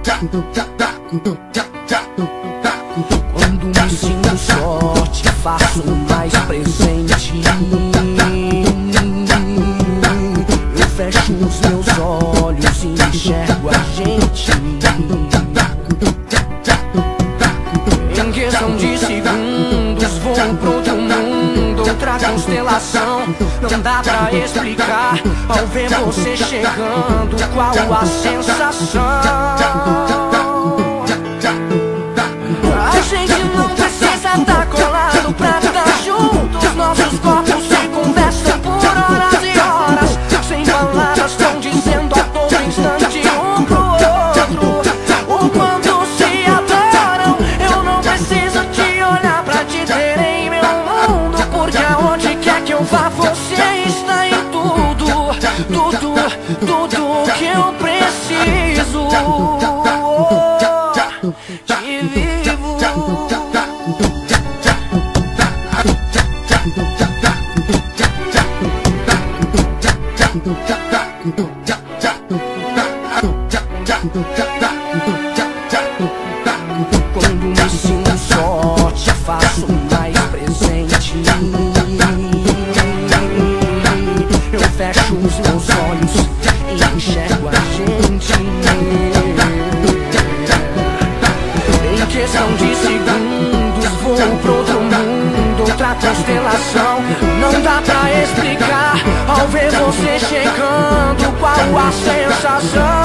Quando me sinto só, te faço mais presente. Eu fecho os meus olhos e enxergo a gente. Em questão de segundos vou pro outro mundo, outra constelação. Não dá pra explicar ao ver você chegando qual a sensação. A gente não precisa estar colado pra estar juntos. Nossos corpos se conversam por horas e horas. Sem palavras estão dizendo a todo instante um pro outro o quanto se adoram. Eu não preciso te olhar pra te ter em meu mundo, porque aonde quer que eu vá você está em tudo. Tudo que eu preciso. Te vivo. Quando me sinto só, te faço mais presente. Eu fecho os meus olhos e enxergo a gente. Em questão de segundos vou pro outro mundo, outra constelação. Não dá pra explicar ao ver você chegando qual a sensação.